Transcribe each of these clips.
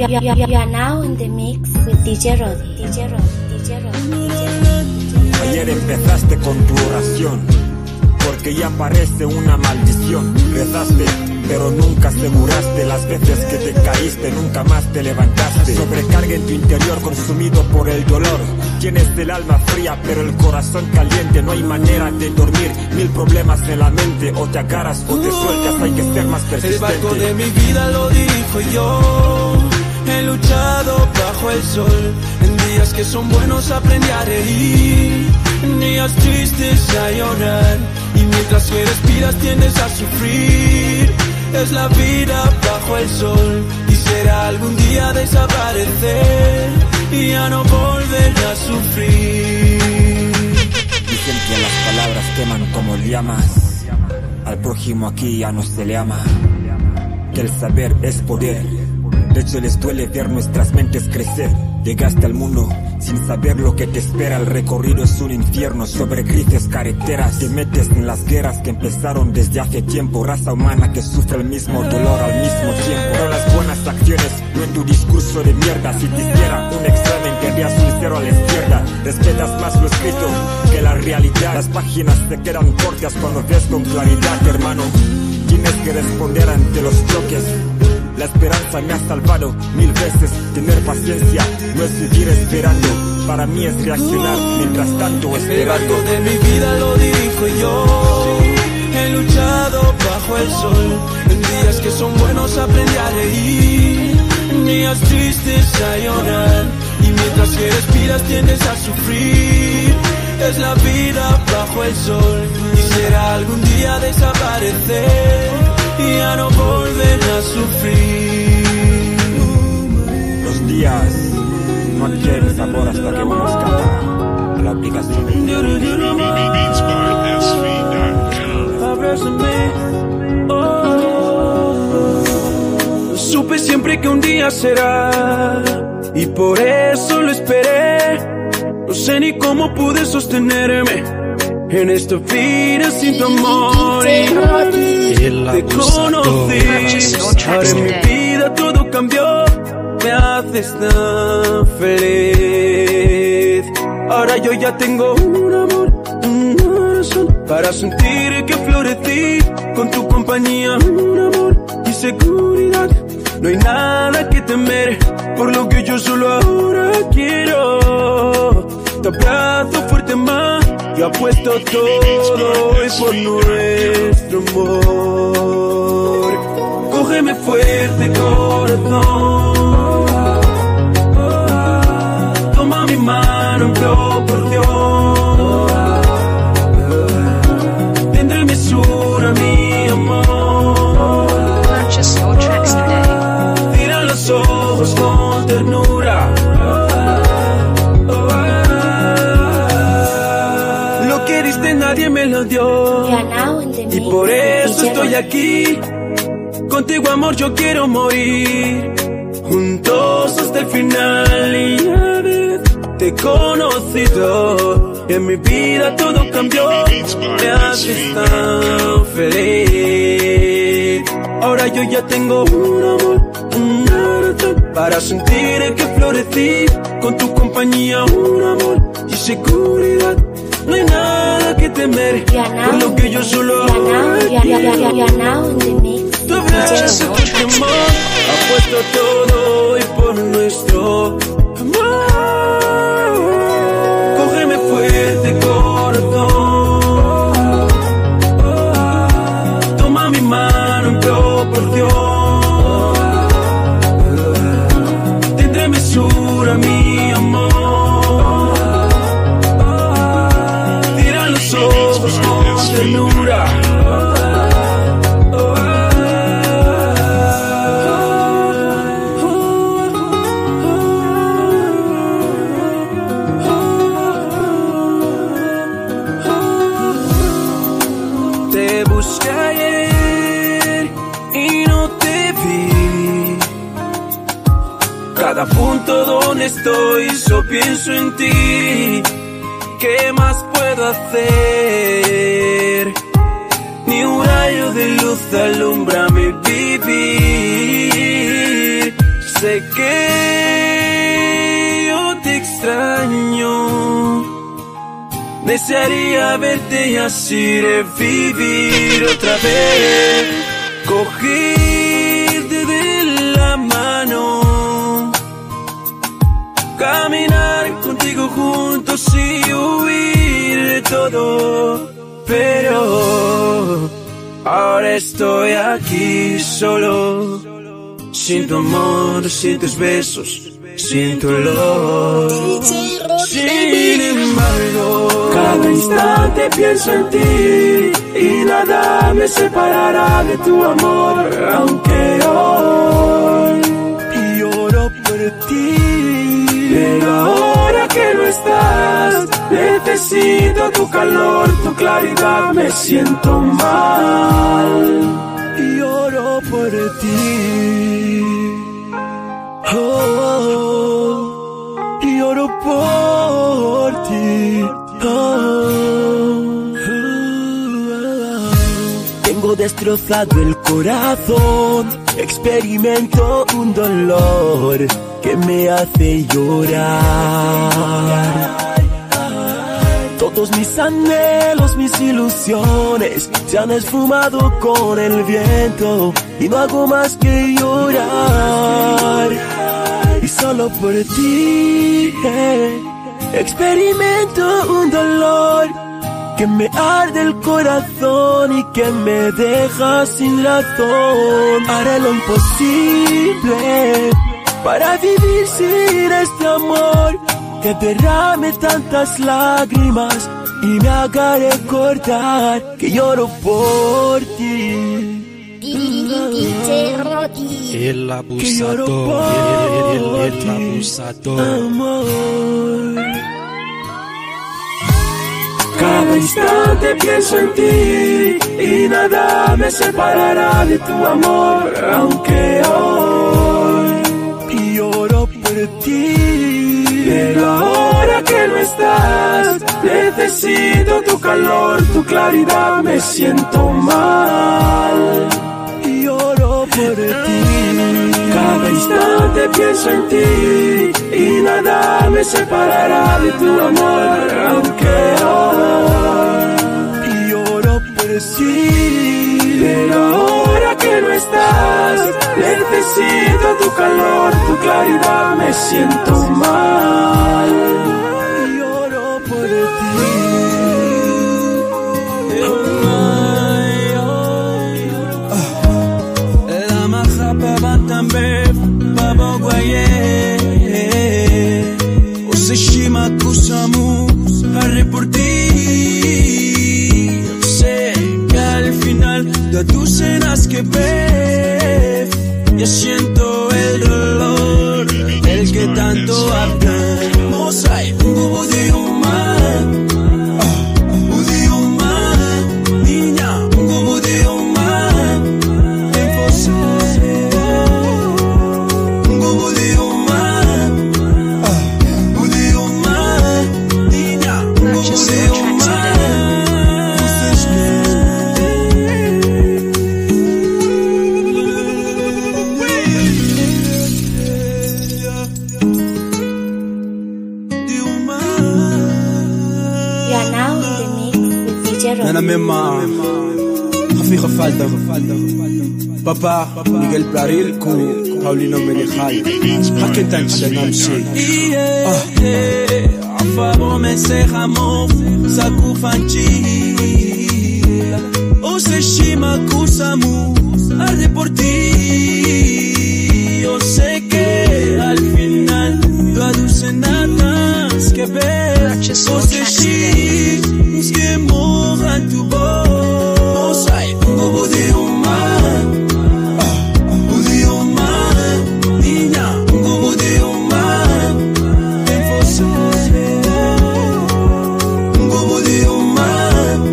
You are now in the mix with DJ Roddy. Ayer empezaste con tu oración, porque ya parece una maldición. Rezaste, pero nunca aseguraste las veces que te caíste, nunca más te levantaste. Sobrecarga en tu interior consumido por el dolor. Tienes el alma fría, pero el corazón caliente. No hay manera de dormir, mil problemas en la mente. O te agarras o te sueltas, hay que ser más persistente. El barco de mi vida lo dirijo yo. He luchado bajo el sol. En días que son buenos aprendí a reír, en días tristes a llorar. Y mientras que respiras tiendes a sufrir. Es la vida bajo el sol. Quisiera algún día desaparecer y ya no volver a sufrir. Dicen que las palabras queman como llamas. Al prójimo aquí ya no se le ama. Que el saber es poder. De hecho les duele ver nuestras mentes crecer. Llegaste al mundo sin saber lo que te espera. El recorrido es un infierno sobre grises carreteras. Te metes en las guerras que empezaron desde hace tiempo. Raza humana que sufre el mismo dolor al mismo tiempo. Pero las buenas acciones, no en tu discurso de mierda. Si te hiciera un examen tendrías un 0 a la izquierda. Respetas más lo escrito que la realidad. Las páginas te quedan cortas cuando ves con claridad, hermano. Tienes que responder ante los choques. La esperanza me ha salvado 1000 veces. Tener paciencia no es vivir esperando. Para mí es reaccionar mientras tanto esperando. El barco de mi vida lo dirijo yo. He luchado bajo el sol. En días que son buenos aprendí a reír, en días tristes a llorar. Y mientras que respiras tiendes a sufrir. Es la vida bajo el sol. Quisiera algún día desaparecer y ya no volver a sufrir. Los días no adquieren sabor hasta que uno escapa a la obligación. Supe siempre que un día será y por eso lo esperé. No sé ni cómo pude sostenerme en esta vida sin tu amor. Y te conocí, ahora en mi vida todo cambió. Me haces tan feliz. Ahora yo ya tengo un amor, una razón para sentir que florecí. Con tu compañía, un amor y seguridad. No hay nada que temer, por lo que yo solo ahora quiero. Te abrazo fuerte más, yo apuesto todo y por nuestro amor. Cógeme fuerte, corazón. Toma mi mano en proporción. Tendré mesura, mi amor. Purchase your tracks today. Mira los ojos con ternura. Lo que diste nadie me lo dio. Y por eso estoy aquí. Contigo, amor, yo quiero morir. Juntos hasta el final. Y ya ves, te he conocido. En mi vida todo cambió. Me haces tan feliz. Ahora yo ya tengo un amor, una razón para sentir que florecí. Con tu compañía, un amor y seguridad. No hay nada que temer, por lo que yo solo ahora quiero. Tu abrazo, tu amor, apuesto todo y por nuestro amor. Cógeme fuerte, corazón. Toma mi mano en proporción. Tendré mesura, mi amor. Mira los ojos con ternura. Cada punto donde estoy, yo pienso en ti. ¿Qué más puedo hacer? Ni un rayo de luz alumbra mi vivir. sé que yo te extraño. Desearía verte y así revivir otra vez. Cogerte de la mano, caminar contigo juntos y huir de todo. Pero ahora estoy aquí solo, sin tu amor, sin tus besos, sin tu olor. Sin embargo, cada instante pienso en ti y nada me separará de tu amor. Aunque hoy lloro por ti, pero ahora que no estás, necesito tu calor, tu claridad, me siento mal. Lloro por ti. Lloro por ti. Tengo destrozado el corazón, experimento un dolor que me hace llorar. Todos mis anhelos, mis ilusiones se han esfumado con el viento y no hago más que llorar. Y solo por ti experimento un dolor que me arde el corazón y que me deja sin razón. Haré lo imposible para vivir sin este amor que derrame tantas lágrimas y me haga recordar que lloro por ti. El abusador, el abusador. Amor. Cada instante pienso en ti y nada me separará de tu amor. Aunque hoy lloro por ti, pero ahora que no estás, necesito tu calor, tu claridad, me siento mal. Lloro por ti. Cada instante pienso en ti y nada me separará de tu amor. Aunque hoy lloro por ti, pero ahora que no estás, necesito tu calor, tu claridad, me siento mal. Lloro por ti. Shima kusamu haré por ti. Sé que al final tú serás que ve. Yo siento el dolor del que tanto hablamos. Hay un cubo de humano, niña, un cubo de humano. Un cubo de Purchase your tracks today. You are now in the mix with DJ Roddy. Nana mesma Rafiqa Falda Papa Miguel Braril ku Paulino Menejal Haken tanchi namshi Afabo menseja mo Sakufanchi Oseshima kusamu arde por ti. Yo sé que al final lo aduce nada más que ver. Purchase your tracks today. Que mojan tu voz. Hay un cubo de humano, niña, un cubo de humano. Un cubo de humano,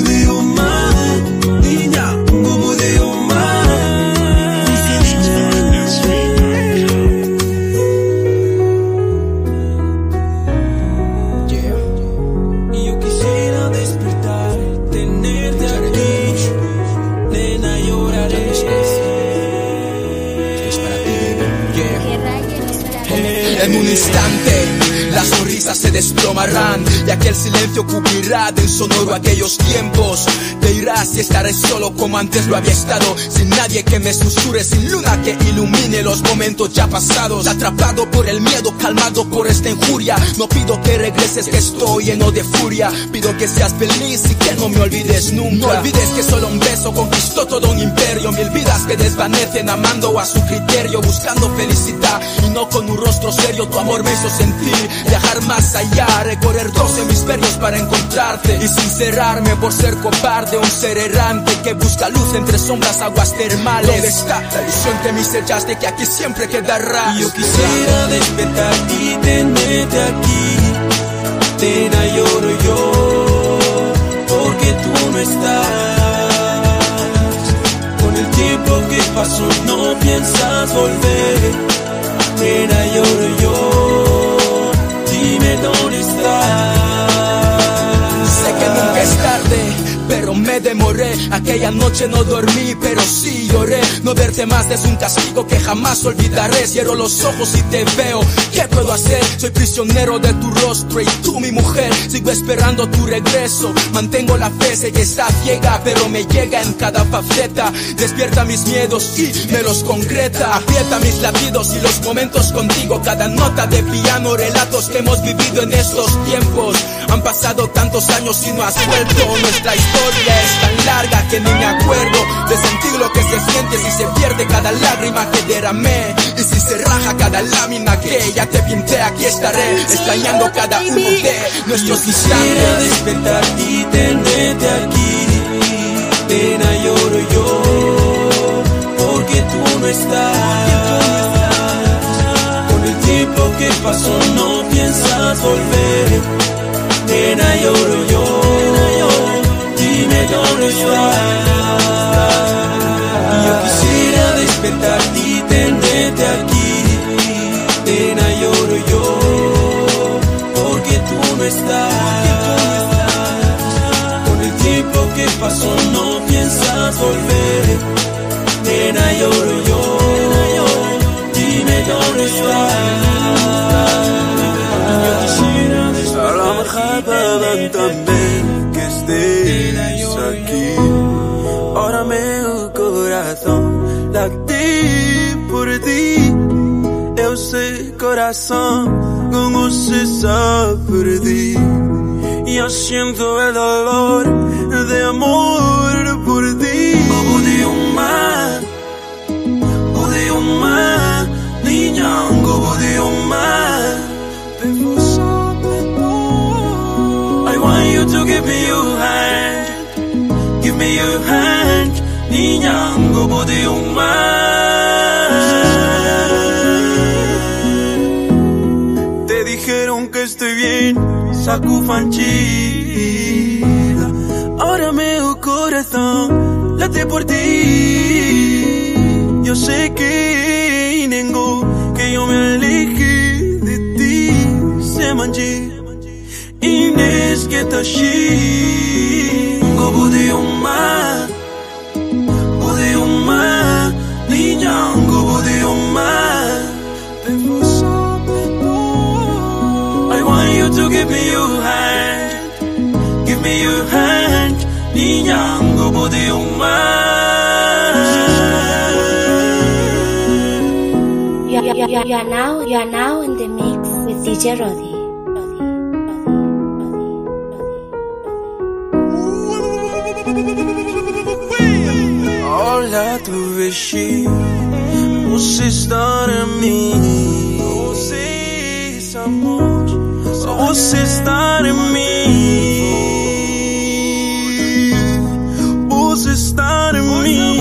niña, un cubo de humano. En un instante las sonrisas se desplomarán y aquel silencio cubrirá de insonoro aquellos tiempos. Te irás y estaré solo como antes lo había estado, sin nadie que me susurre, sin luna que ilumine los momentos ya pasados. Atrapado por el miedo, calmado por esta injuria, no pido que regreses, que estoy lleno de furia. Pido que seas feliz y que no me olvides nunca. No olvides que solo un beso conquistó todo un imperio. Mil vidas que desvanecen amando a su criterio, buscando felicidad y no con un rostro serio. Tu amor me hizo sentir viajar más allá, recorrer 2 hemisferios para encontrarte y sincerarme por ser cobarde, un ser errante que busca luz entre sombras, aguas termales. ¿Dónde está la ilusión que me sellaste, que aquí siempre quedará? Yo quisiera despertar y tenerte aquí. Pena lloro yo, porque tú no estás. Con el tiempo que pasó no piensas volver. Pena lloro yo, dime dónde estás. Sé que nunca es tarde, pero me demoré. Aquella noche no dormí, pero sí lloré. No verte más es un castigo que jamás olvidaré. Cierro los ojos y te veo, ¿qué puedo hacer? Soy prisionero de tu rostro y tú mi mujer. Sigo esperando tu regreso, mantengo la fe. Sé que está ciega, pero me llega en cada faceta. Despierta mis miedos y me los concreta. Aprieta mis latidos y los momentos contigo. Cada nota de piano, relatos que hemos vivido en estos tiempos. Han pasado tantos años y no has vuelto. Nuestra historia es tan larga que ni me acuerdo de sentir lo que se siente si se pierde cada lágrima que derramé, y si se raja cada lámina que ya te pinté. Aquí estaré extrañando cada uno de nuestros quisiera instantes. despertar y tenerte aquí. Pena lloro yo, porque tú no estás. Con el tiempo que pasó no piensas volver. Pena lloro yo, dime dónde estás. Yo quisiera despertar y tenerte aquí. Pena lloro yo, porque tú no estás. Con el tiempo que pasó no piensas volver. Pena lloro yo, dime dónde estás. También que estés aquí. Ahora meu coração late por ti. Eu sei, coração, como se sabe perdi. Y yo siento el dolor de amor por ti. Budiuma, niñango budiuma. I want you to give me your hand. Give me your hand. Niñango budiuma. Te dijeron que estoy bien, saco fanchida. Ahora meu corazón late por ti. Yo sé que ninguno que yo me aleje de ti. Se manche Inés que está aquí. Budiuma, budiuma, niñango budiuma. I want you to give me your hand. Give me your hand. Niñango budiuma. You are now in the mix with DJ Roddy. Olha, tu vesti, você está em mim. Você, amor, você está em mim. Você está em mim.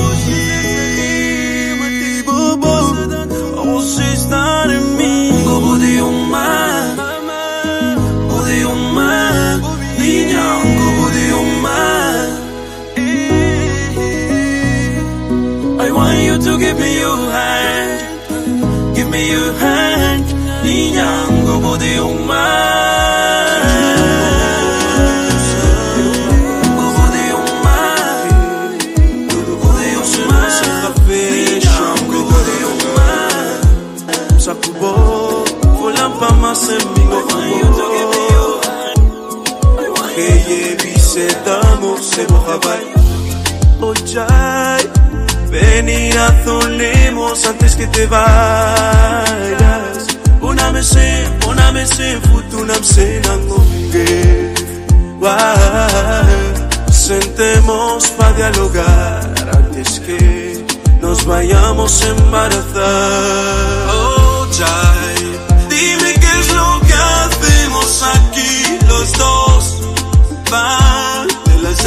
Você está em mim. Budiuma, budiuma, niñango budiuma. I want you to give me your hand. Give me your hand. Niñango budiuma. Sakubo, Hawaii. Oh Jai, ven y razonemos antes que te vayas. Unamese, futunamse nangonge. Sentemos para dialogar antes que nos vayamos a embarazar. Oh Jai, dime qué es lo que hacemos aquí los dos. Van de la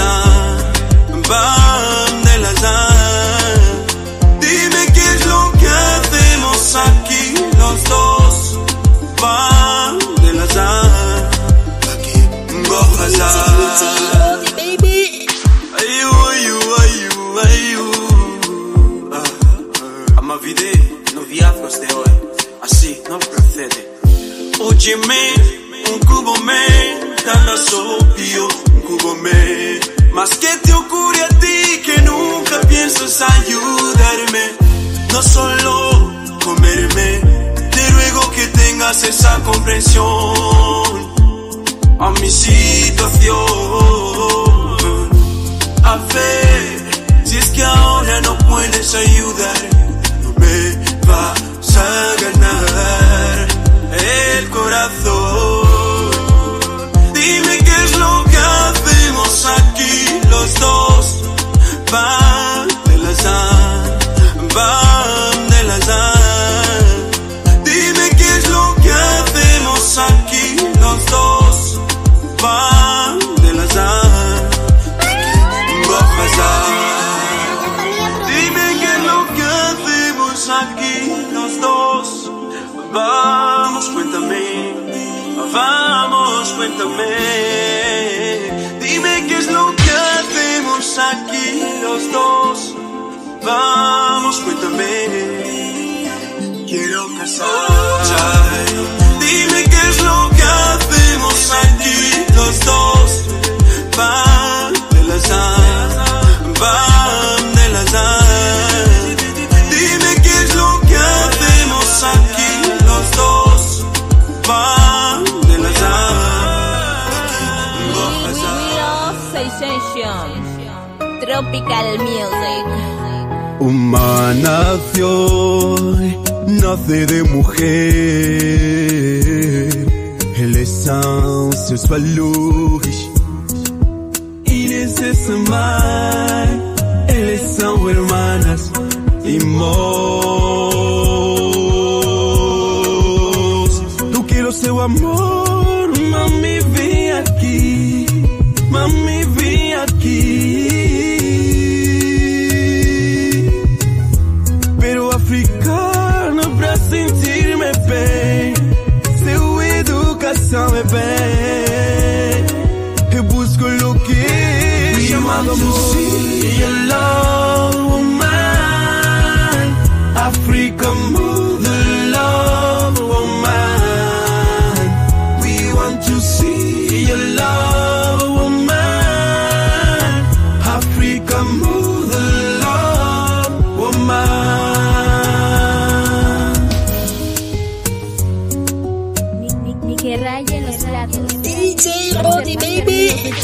Dime qué es lo que hacemos aquí los dos. Van de la aquí Amavide, noviazgos de hoy, así no procede. Óyeme, un cubo me, tan sopio, un cubo me. Más que te ocurre a ti que nunca piensas ayudarme. No solo comerme, te ruego que tengas esa comprensión a mi situación. A ver, si es que ahora no puedes ayudar, no me vas a ganar el corazón. Dime qué es lo que hacemos aquí los dos. Van de la Dime qué es lo que hacemos aquí los dos. Van de la Dime qué es lo que hacemos aquí los dos. Vamos, cuéntame. Dime qué es lo que hacemos aquí los dos. Vamos, cuéntame. Quiero casar. Dime qué es lo que hacemos aquí los dos. Van de la Dime qué es lo que hacemos aquí los dos. Van de la Tropical Music. Humana flor nace de mujer. L'essence soit louche. Inês es mãe. Eles são hermanas. Irmãos. Eu quero seu amor. Mami, vem aqui. Mami, vem aqui. Pero africana pra sentir-me bem. Seu educação é bem. Eu busco o que chamado amor. Your love, woman. Africa, mother, love, woman. We want to see your love, woman. Africa, mother, love, woman. Ni que raye los platos. DJ Roddy, baby.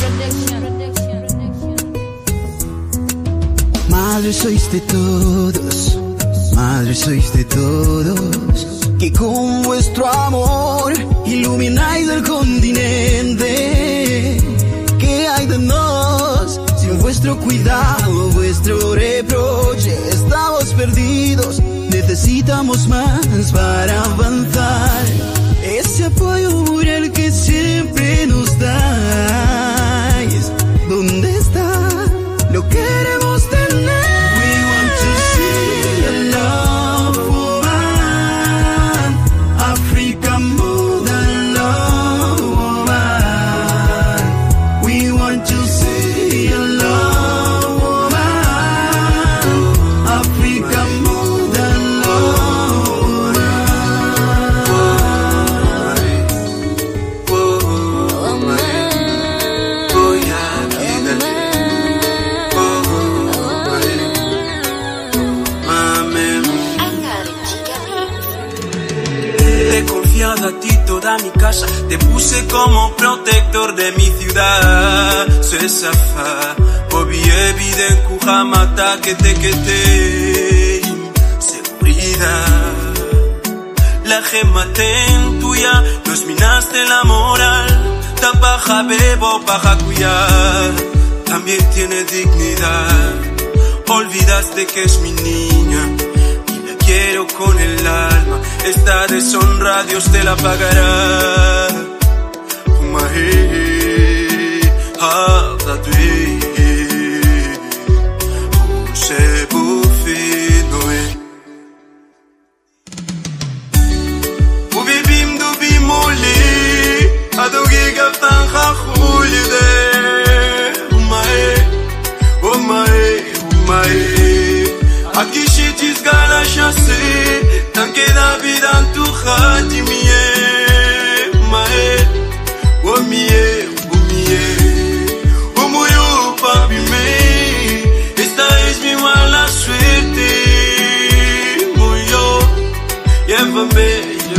Madre sois de todos, madre sois de todos, que con vuestro amor ilumináis el continente. ¿Qué hay de nos? Sin vuestro cuidado, vuestro reproche, estamos perdidos, necesitamos más para avanzar. Ese apoyo moral que siempre nos dais, ¿dónde está? Lo queremos tener. We want to see your love, woman. Africa, mother, love, woman. We want to see your love, woman. Africa, mother, love, a ti toda mi casa, te puse como protector de mi ciudad. C'est sa fa, jamata que te seguridad. La gema ten tuya, nos minaste la moral. Tapaja bebo paja cuidar, también tiene dignidad. Olvidaste que es mi niña y la quiero con el alma. Esta deshonra Dios te la pagará. Aquí shitis gala chasse, tant que la vida en tu jati mie, mae, o mie, o muyo papi me, esta es mi mala suerte, muyo, llévame,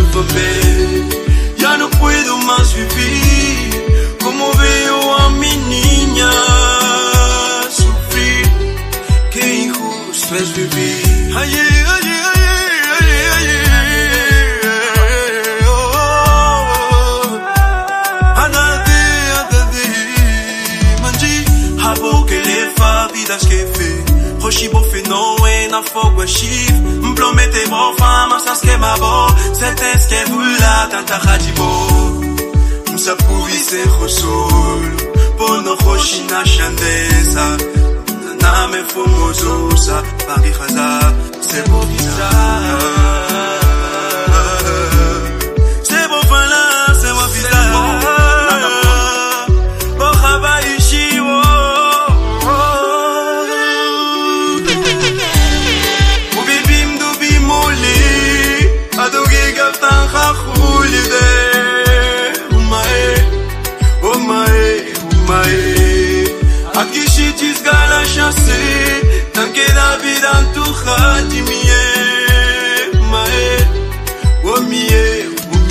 ya no puedo más vivir, como veo a mi niña sufrir, qué injusto es vivir. Vidas que fe, hoje bo fe no na fogo chif, promete bo fama sans que ma bo, certeza que vula tanta radibo, musa puvi ser rosol, por no hoje na chandeza, na me fumososa, pari haza, se bo bizarre, se bo fala, se bo bizarre. Aquí shitis gala chasse, tant que la vida en tu jati mie, mae, o mie,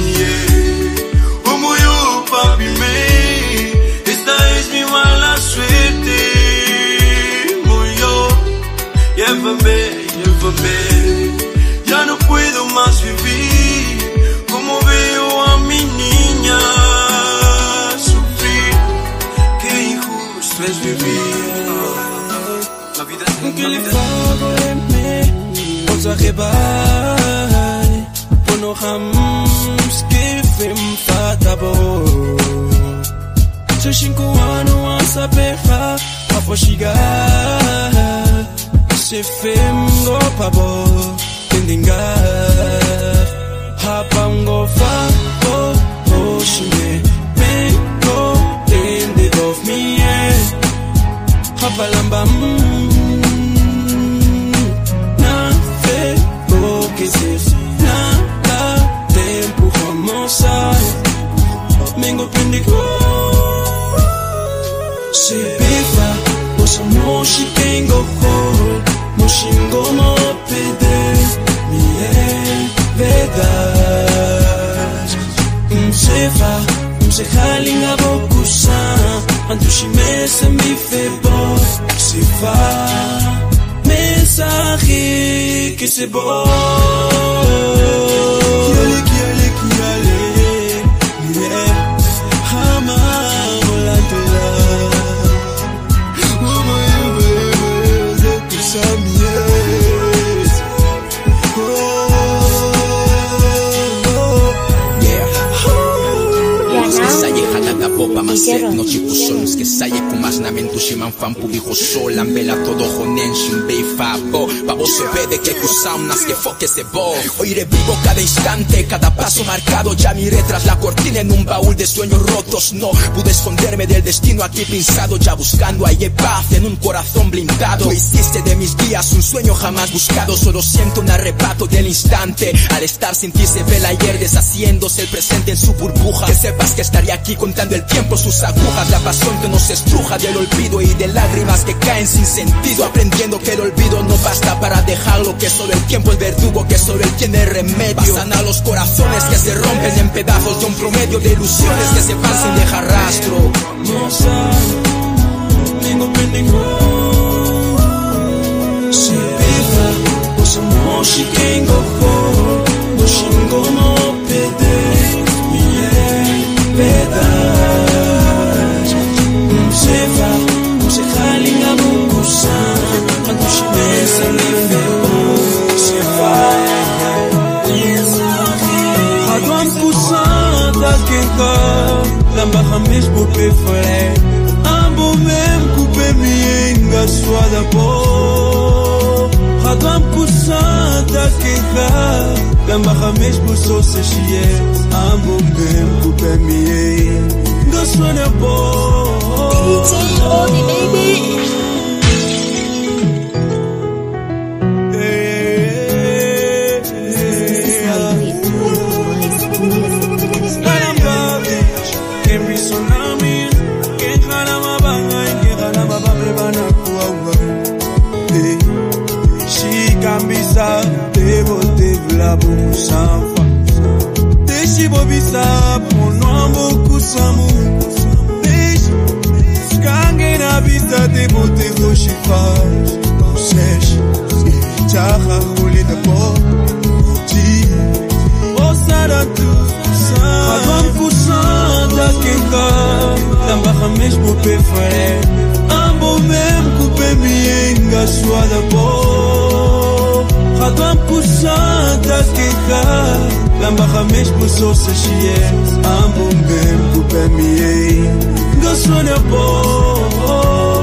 o muyo papi me, esta es mi mala suerte, muyo, llévame, ya no puedo más vivir, como veo a mi niña sufrir, qué injusto es vivir. La vida es que le fago en me, on s'arrêtait, pour nos rams que fem fatabo. Se 5 anos a saber a poshigar, se fem go pabo, tendingar, hapango fa o shime, me go tende of me, hapalamba na fe go que se na tempo como sai, mengo pendigo. Se bifa, osa moshi tengo hol, moshingo mo pede, mi verdade. Sefa, se halinga bokusan, antushime se mi febo, se fa, mensaje que se bo. No chikusons que saye kumas na mentushiman fan pubijo solan vela todo honen shin beifabo babo se ve de que kusaunas que foque se bo. Hoy revivo cada instante, cada paso marcado, ya miré tras la cortina en un baúl de sueños rotos. No pude esconderme del destino aquí pinzado, ya buscando ahí paz en un corazón blindado. Tú hiciste de mis días un sueño jamás buscado, solo siento un arrebato del instante. Al estar sin ti se ve el ayer deshaciéndose el presente en su burbuja. Que sepas que estaría aquí contando el tiempo, sus agujas, la pasión que nos estruja del olvido y de lágrimas que caen sin sentido, aprendiendo que el olvido no basta para dejarlo, que solo el tiempo es verdugo, que solo él tiene remedio. Pasan a los corazones que se rompen en pedazos de un promedio de ilusiones que se van sin dejar rastro. mesmo perfeito. Ambo mesmo couper minha suada pô. Radam kusanta keka. Lambaha mesmo sou se chie. Ambo mesmo couper minha suada pô. DJ Odi baby. Devo te vla beaucoup sans fin. Deixe bobisa pour non beaucoup samu. Deixe skange na vista devo te rochifage. Sèche, tchaha roule de pop. Ti, osada tu sa. Adam kusan da kenka. Tambaha mesmo perfeito. Ambo mesmo couper minha suada pop. Radam kusanta keka. Lambaha mesmo sou se chie. Ambo mesmo couper minha suada pop.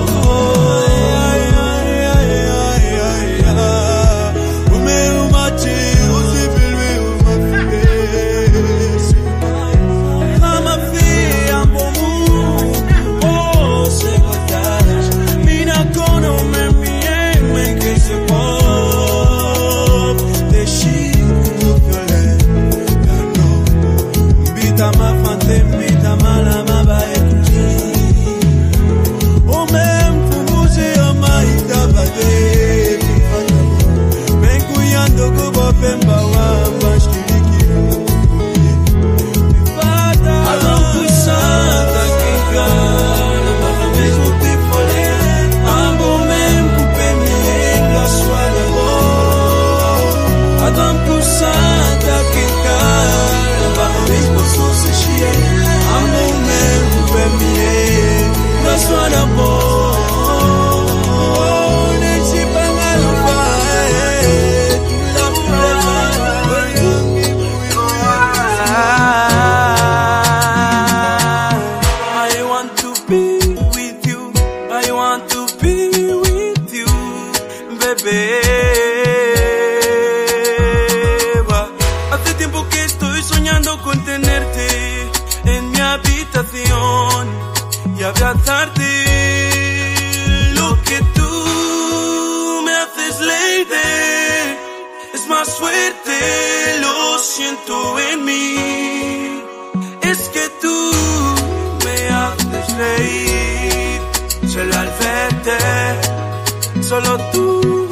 Solo tú.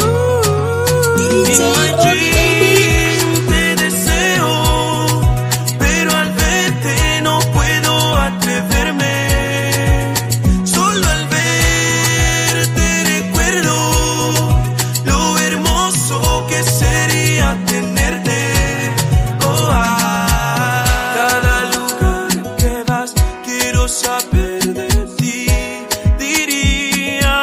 Te deseo, pero al verte no puedo atreverme. Solo al verte recuerdo lo hermoso que sería tenerte. Oh, cada lugar que vas quiero saber de ti. Diría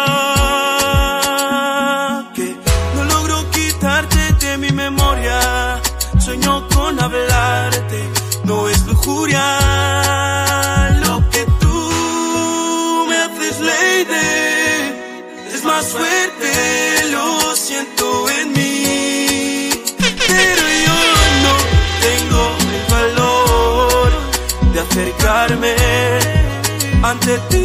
mi memoria, sueño con hablarte, no es lujuria. Lo que tú me haces, lady, es más fuerte, lo siento en mí. Pero yo no tengo el valor de acercarme ante ti.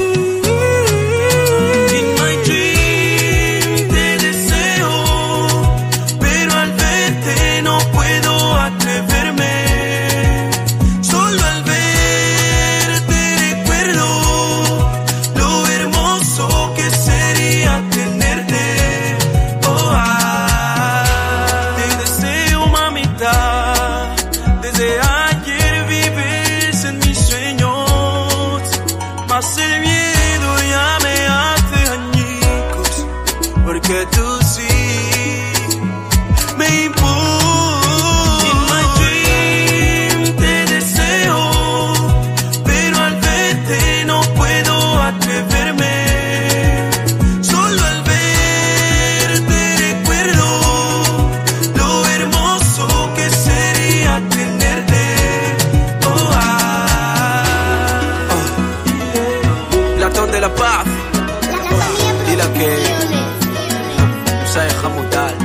Que tú sí me importas. In my dream te deseo, pero al verte no puedo atreverme. Solo al verte recuerdo lo hermoso que sería tenerte. baja modal.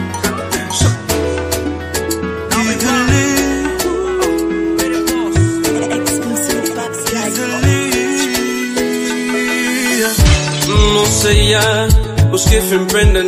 No sei ya, os que empreendem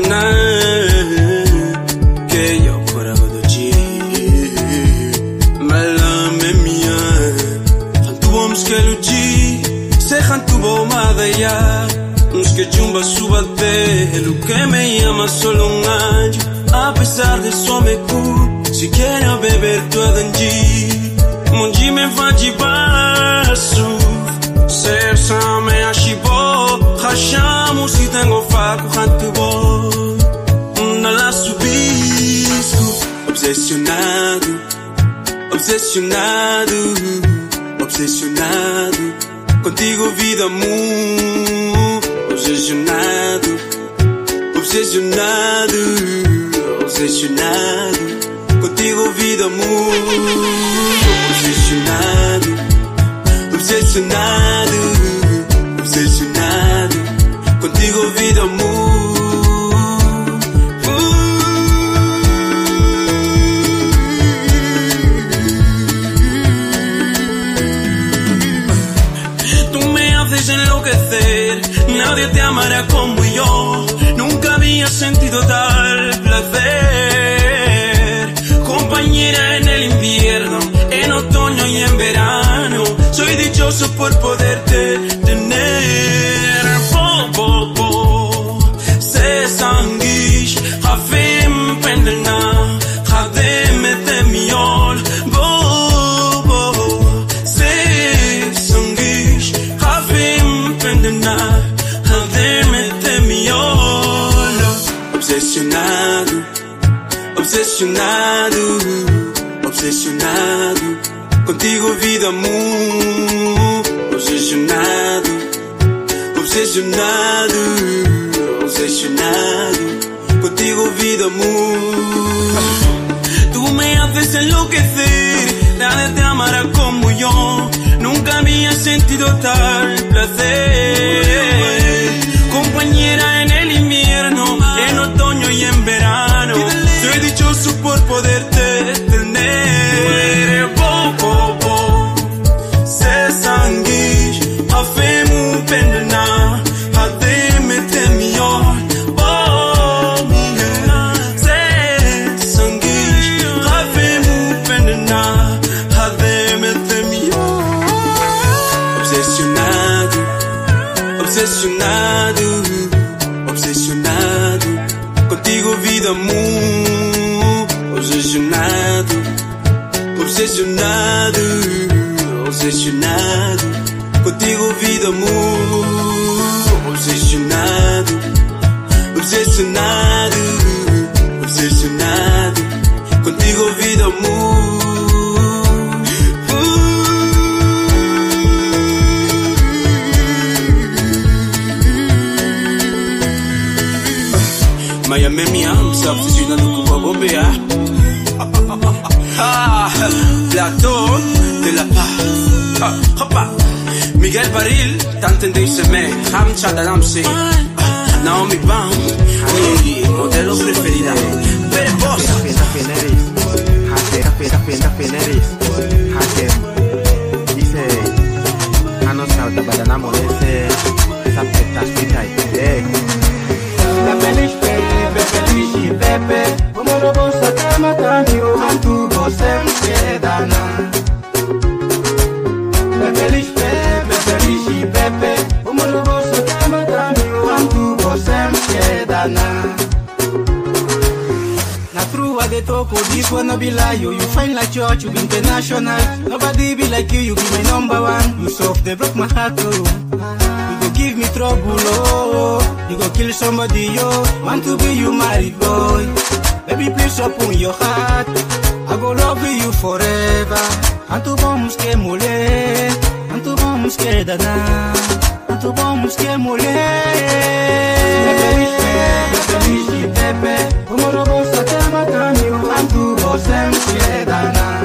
que eu corava do dia, malame minha, tanto vamos que luti, se tanto bom madaya, uns que jumba suba pelo que me ama solo anjo, a pesar de só me cu, se quer beber todo anji, monji me vai de baixo, ser só me achibou. Rachamos e tenho faco, canto bom. Na la subisco, obsessionado, obsessionado, obsessionado. Contigo, vida, mu. Obsessionado, obsessionado, obsessionado. Contigo, vida, mu. Obsessionado, obsessionado, obsessionado. Contigo, vida, amor. Tú me haces enloquecer, nadie te amará como yo. Nunca había sentido tal placer. Compañera en el invierno, en otoño y en verano. Soy dichoso por poderte tener. Se sanguish, havim pendelna, havim etemiol, bo. Se sanguish, havim pendelna, havim etemiol. Obsessionado, obsessionado, obsessionado. Contigo, vida, mu. Obsessionado, obsessionado, obsessionado. Contigo, vida, amor. Tú me haces enloquecer, nadie te amará como yo. Nunca había sentido tal placer. Compañera en el invierno, en otoño y en verano. Soy dichoso por poderte tener. Se sanguish, afemu pendena. Obsessionado, obsessionado. Contigo, vida, mu. Obsessionado, obsessionado, obsessionado. Contigo, vida, mu. Obsessionado, obsessionado, obsessionado. Contigo, vida, mu. Miami, Miami, se obsesionando con Bobea. Platón de la paz. Hopa. Miguel Baril, tant endeiseme. Hamcha Dalamsi. Naomi Bam. Mi modelo preferida. Pero vos. Dice, Hanos Nauta Badanamo, esa petastita y Pepe, como lo vos a matanio, antu vos quedana. Pepe, como lo vos a matanio, antu vos quedana. Na trua de topo, this one no be lie, you find like church, you be international. Nobody be like you be my number one. You soft, they broke my heart too. Give me trouble, oh. You go kill somebody, yo. Want to be you married boy. Baby, please open your heart. I go love you forever. Antu vamos que mole, antu vamos que dana, antu vamos que mole. Pepe, como lo vos a te matanio, antu vos que dana.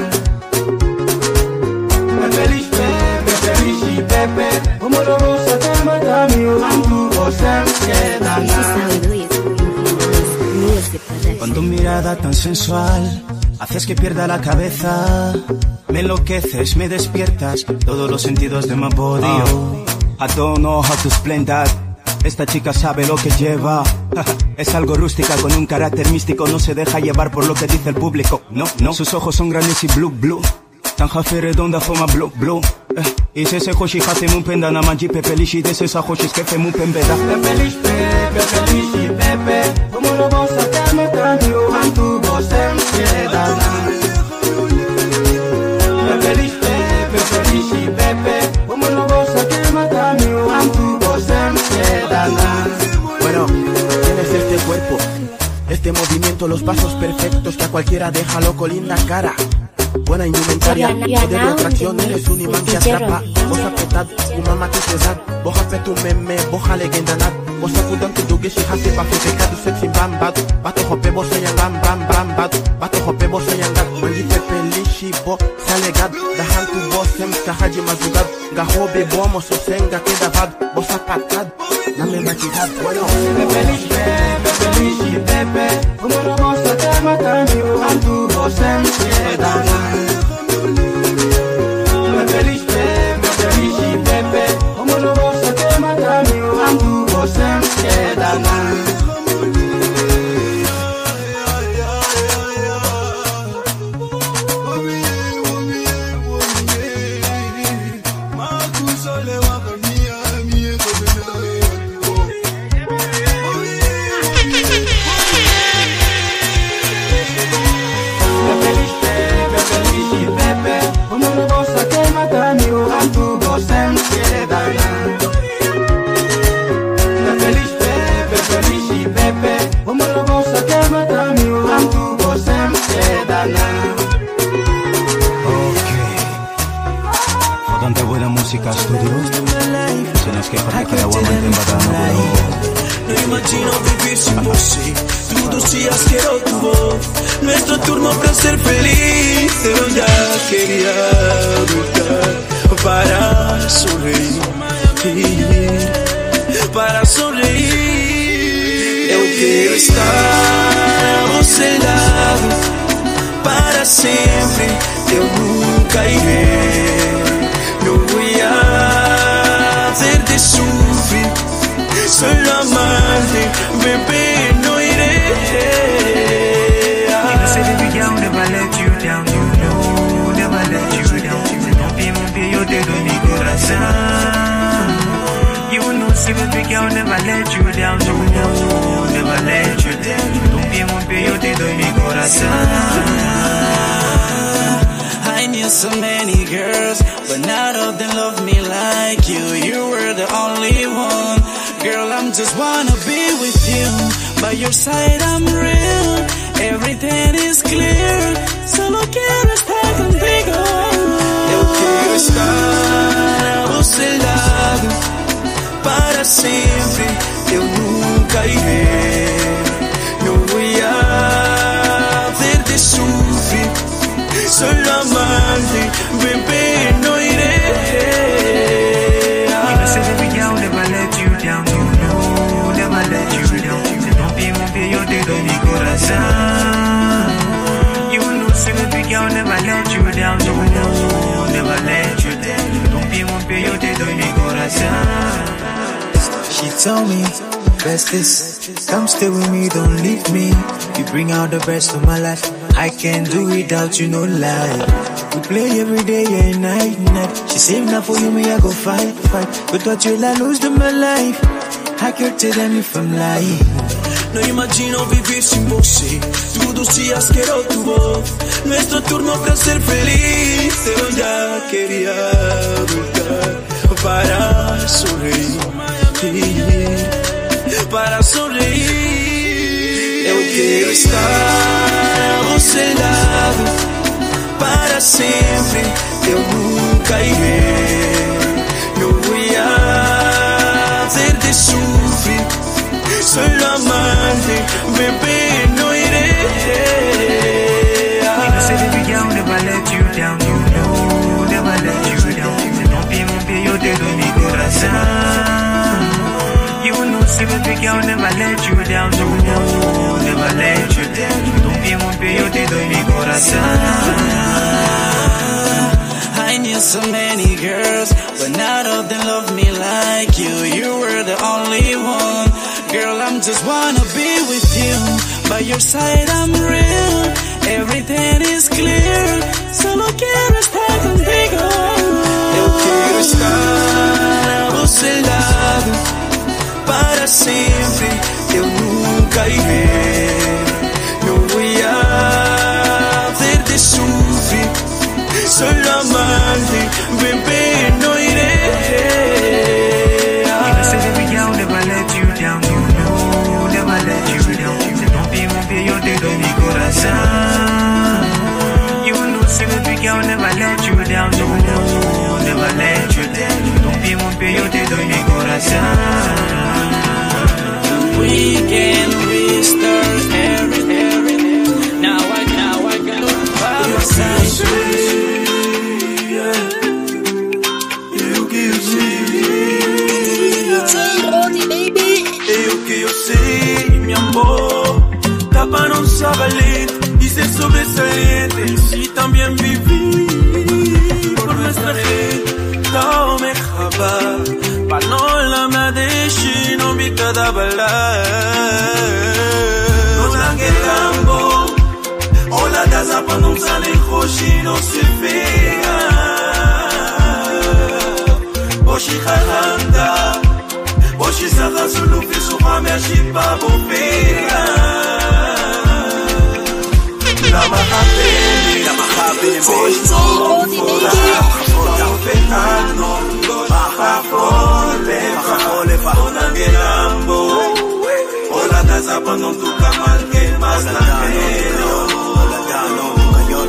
Pepe, como lo vos a te matanio, antu vos que dana. Con tu mirada tan sensual haces que pierda la cabeza. Me enloqueces, me despiertas todos los sentidos de my body. I don't know how to explain that. Esta chica sabe lo que lleva. Es algo rústica con un carácter místico. No se deja llevar por lo que dice el público. No, no. Sus ojos son grandes y blue, blue. Tanja redonda forma blue, blue. I se se hoshi hate mun penda na manji pepelishi. De se sa hoshi skefe mun pembeda. Pepelishi, pepelishi, pepe. Como lo vos a temer cambio. Antu vos en piedana. Pepelishi, pepelishi, pepe. Como lo vos a temer cambio. Antu vos en piedana. Bueno, tienes este cuerpo, este movimiento, los pasos perfectos que a cualquiera deja loco, linda cara. Buena indumentaria, poder de atracción, eres un imán que atrapa. Vos apretad, un mamá que te da. Vos hace tu meme, vos legenda nat. Vos acudan que tu gishi hace pa' que te cadu sexy bam bat. Bato hope vos sayan bam bam bam bat. Bato hope vos sayan gat. Manji pepe lishi bo sale gat. Dahan tu vos sem kahaji mazugat. Gahobe bomo so senga queda bad. Vos apatad, name machigat. Bueno, pepe lishi pepe. Como no vos a te matan yo. Antu vos sem piedana. No imagino vivir sin vos, tú decías quiero tu voz. Nuestro turno para ser feliz, pero ya quería luchar para sonreír, para sonreír. Yo quiero estar a vosso lado para siempre, yo nunca iré. No voy a hacerte sufrir, solo amarte, bebé, no iré. You know, say baby girl, never let you down, you know, never let you down. Mon pied, yo te doy mi corazón. You know, say baby girl, never let you down, you know, never let you down. Mon pied, yo te doy mi corazón. I knew so many girls, but none of them loved me like you. You were the only one. Girl, I'm just wanna be with you. By your side I'm real, everything is clear. Solo quiero estar contigo. Yo quiero estar a vosso lado para siempre. Yo nunca iré. No voy a hacerte sufrir, solo amarte, bebé, no iré. You know, say baby girl, never let you down, you know, never let you down. Mon pied, yo te doy mi corazón. You know, say baby girl, never let you down, you know, never let you down. Mon pied, yo te doy mi corazón. She told me, best is, come stay with me, don't leave me. You bring out the best of my life. I can't do without you, no lie. We play every day and night, night. She say now for you, me I go fight, fight. But what will I lose to my life? I can't tell me if I'm lying. No imagino vivir sin vos, tú decías quiero tu voz. Nuestro turno para ser feliz, pero ya quería luchar para sonreír, para sonreír. Yo quiero estar a vosso lado para siempre, yo nunca iré. No voy a hacerte sufrir, solo amarte, bebé, no iré. You know, say baby girl, never let you down, you know, never let you down. Mon pied, yo te doy mi corazón. You know, say baby girl, never let you down, you know, never let you down. By your side I'm real, everything is clear. Solo quiero estar contigo. Eu quero estar ao seu lado para sempre. Eu nunca iré, não vou hacerte sufrir. Solo amarte, bebé, no iré. You know, say baby girl, never let you down. You know, never let you down. Don't be moving your dedo en mi corazón. You know, say baby girl, never let you down. No, never let you down. Don't be moving your dedo en mi corazón. We can restart everything. Now I got by your side. Eu que eu sei, meu amor, tapa não valente y ser sobresaliente. Y también vivir por nuestra gente. Tome jaba, pa no la madeshi, no mi cada balar. No zangue tambo, hola daza pa no sale hoshi no se vea. Boshi jalanda, boshi saga sulu fisu mame ashipa bopea. La mahapene, boshi no foda, no pecado, baja forever, ona gelambo. Hola daza pa no tu kamal que más la pelo. Hola dano, cayon,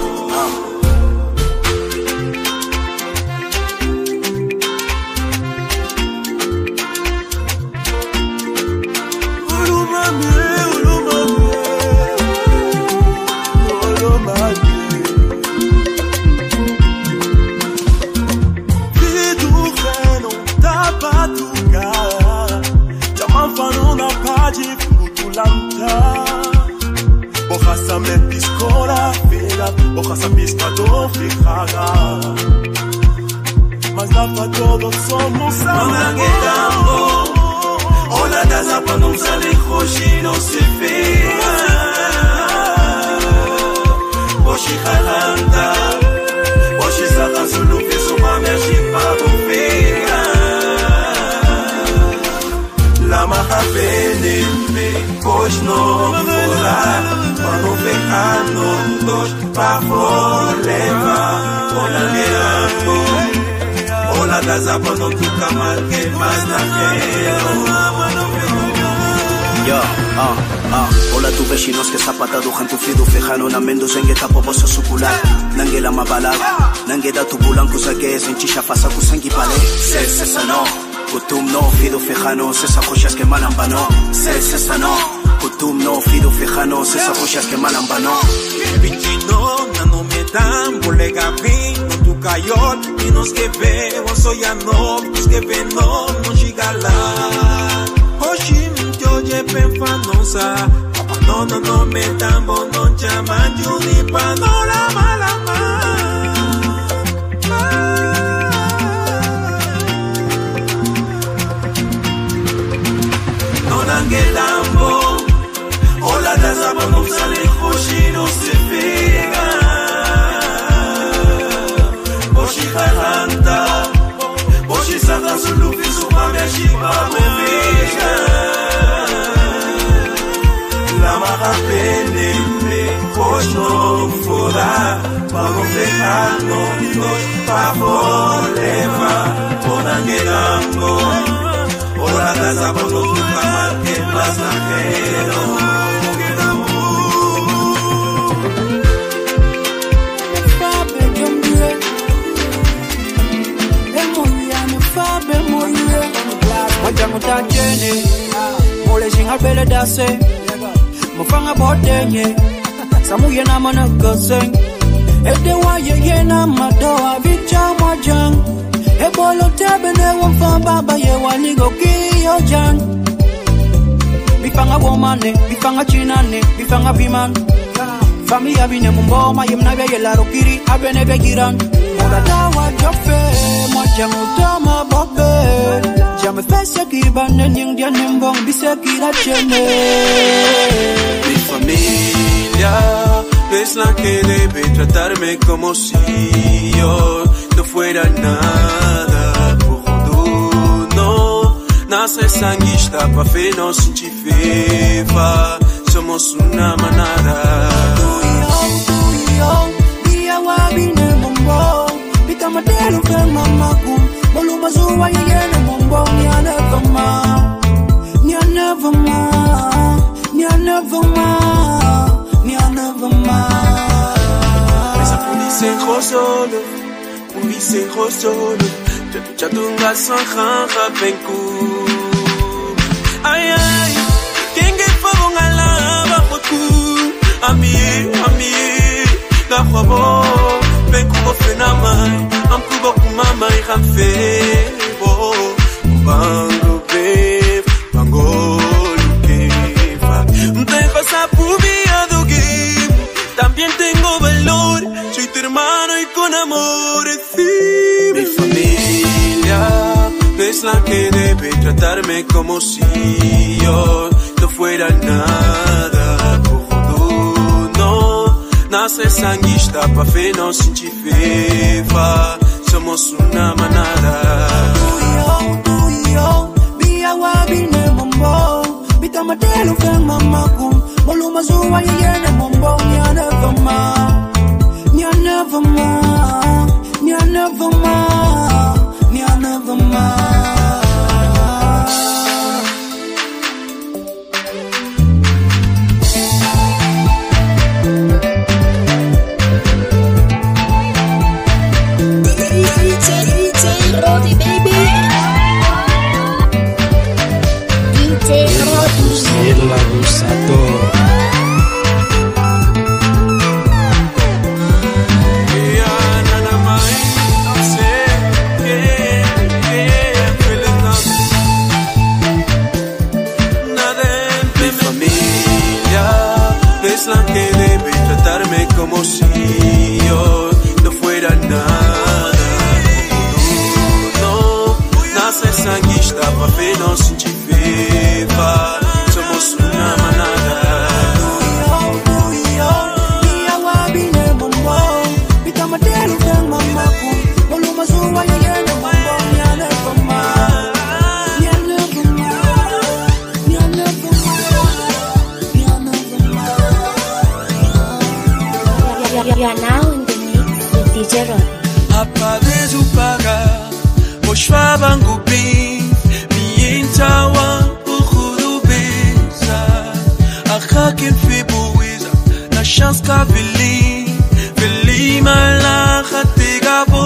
Bojas a piscola, fega, bojas a piscador, fijada. Mas lá para todos somos amigos. Hola, daza pa no sale hoshi no se vea. Boshi jalanda, boshi saga sulu fisu mame ashipa bopea. La mahapene, bosh no foda, pa no pecado, dos pa forever, hola gelambo. Hola daza pa no tu kamal que más la quiero. Hola tu vecinos que zapata dujan tu fidu fejano na mendu zenge tapo bosa sukular nange la mabala nange da tu bulan kusa que es en chisha fasa kusangi pale se sano kutum no fidu fejano se sa joyas que manan bano se sano kutum no fidu fejano se sa joyas que manan bano Pichino no me dan bolega vin no tu cayot y nos que veo soy no nos que ven no gigala Hoshim yo jepen fanosa no me dan bono chaman yuni panorama la no nange lambo hola daza no sale hoshi no se pega Boshi jalanda Boshi saga sulu fisu mame ashipa bopea La mahapene Bosh no foda Vamos dejando pa forever Ponange lambo Hola daza no tu kamal que más la quiero Wajangu tajene Mole shinga bele dase Mufanga botenye Samuye na mana goseng Ede wa ye na madoa Vicha mwajang Ebolo tebene wamfamba Baye wanigo kiyo jang Bifanga womane Bifanga chinane Bifanga biman Fami abine mumboma Yemna beye laro kiri Abene begiran Mula dawa jofe Mwajangu dama bobe Ya me pese aquí, van en yung día nembong, dice aquí la chene. Mi familia es la que debe tratarme como si yo no fuera nada. Nace sanguista pa' fe no sentir fefa. Somos una manada. Tú y yo, día wabine mombo. Vita matelo fe mamaku. Boluma zuwa yene mombo. Nya never ma, nya never ma, nya never ma, nya never ma. Esa police solo, police solo. Chatunga sanjanja penku. Ay ay, quien que fue bon alaba ku. Ami, la jabo, penku bo fenamai, am kubo kumama I ramfebo. Bango bev, bango lukefa. Tengo esa pubia do game, también tengo valor. Soy tu hermano y con amor mi familia es la que debe tratarme como si yo no fuera nada. No, nace sanguista pa' fe no sentir fefa. Somos una manada. Tú y yo, via wabine mombo. Vita matelo fe mamaku. Boluma zuwa yene mombo. Nya never ma, nya never ma, nya never ma, nya never ma. El abusador. Mi familia es la que debe tratarme como si yo no fuera nada. No, nace sanguista pa' fe no sentir fefa. Somos una manada. Tú y yo, via wabine mombo. Vita matelo fe mamaku. Boluma zuwa yene mombo. Nya never ma, nya never ma, nya never ma, nya never ma. You are now in the mix with DJ Roddy. Apagues o paga, moshwa bangu bin, mienta wa ukhudubeza, akhakin fi buwiza, na chance ka vili mala khatigabo.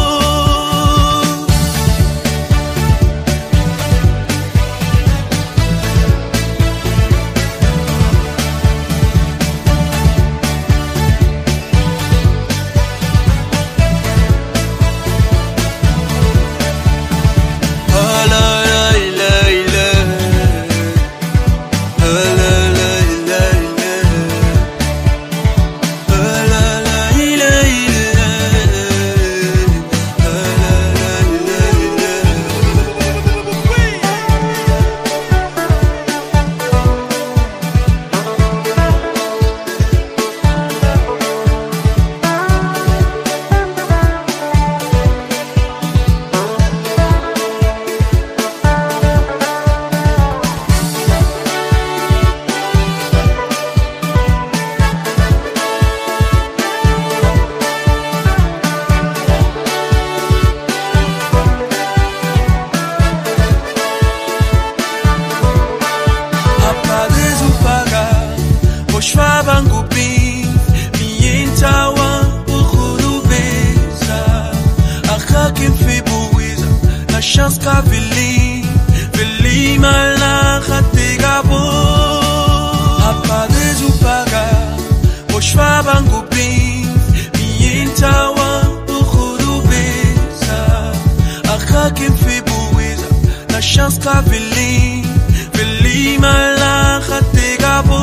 chance ka vili malaka tegabo apades upaga moshwa bangu bin mientawa ukhurubeza akakim fibuiza na chance ka vili malaka tegabo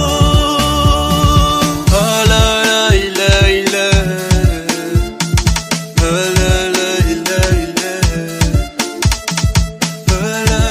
la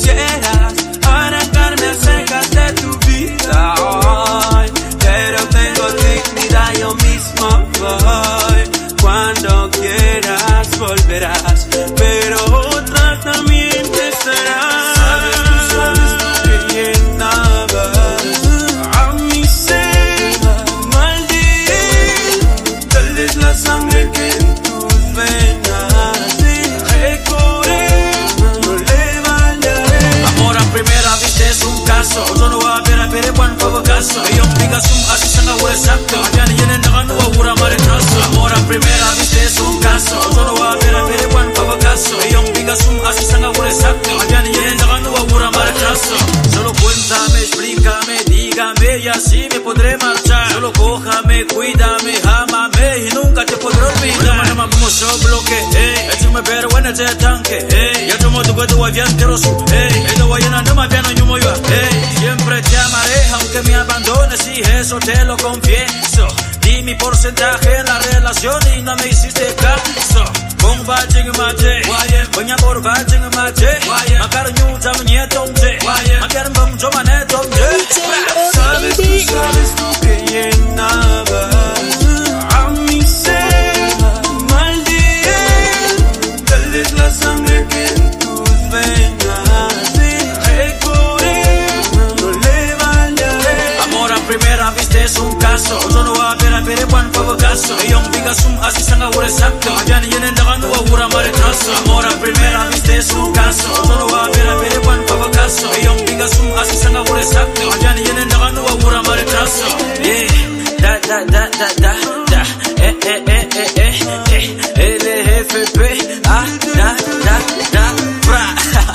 quieras arrancarme a secas de tu vida hoy, pero tengo dignidad, yo mismo voy. Cuando quieras volverás, pero otra también te estará. Sabes tú que llenabas a mi ser, maldito, tal vez la sangre que en tus venas recorre, no le vallaré. Amor a primera vista es un caso, yo no voy a ver cuánto caso. Y un pigasum así se me huele exacto, ya ni en el no augura mal trazo. Amor a primera vista es un caso, yo no voy a ver cuánto caso. Y un pigasum así se me huele exacto, ya ni en el no augura mal trazo. Solo cuéntame, explícame, dígame y así me podré marchar. Solo cójame, cuídame, ámame y nunca te podré olvidar. Llama como yo bloque, échame pero en el tanque, ya tomo tu cuento avianteroso, no voy a no me aviano yo muy va, siempre te amaré aunque me abandones y eso te lo confieso. Di mi porcentaje en la relación y no me hiciste caso. Con bajing maje, voy a por bajing maje, macar nyuta mnietomje, macar bom jomanetomje. Sabes tú que llenabas a mi ser, maldito, tal vez la sangre que en tus venas recorre, no le vallaré. Amor a primera vista es un caso, yo no voy a ver cuánto caso. Y un pigasum así se me huele exacto, ya ni en el no augura mal trazo. Amor a primera vista es un caso, yo no voy a ver cuánto caso. Y un pigasum así se me huele exacto, ya ni en el no augura mal trazo. Da da da da da da, LFP, da da da, bra.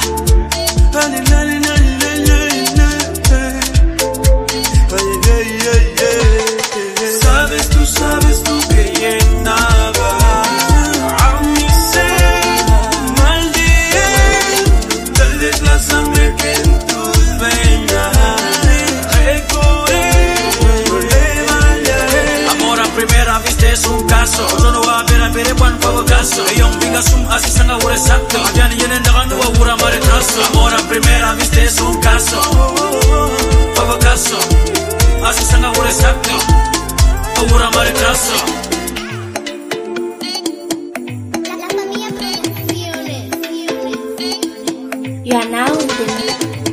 Sabes tú que llenabas a mi ser, maldito, tal vez la sangre que en tus venas recorre, no le vallaré. Amor a primera vista es un caso, yo no voy a ver cuánto caso. Y un pigasum así se me huele exacto, ya ni en el no augura mal trazo. Amor a primera vista es un caso, caso, así se me huele exacto, augura mal trazo. You are now in the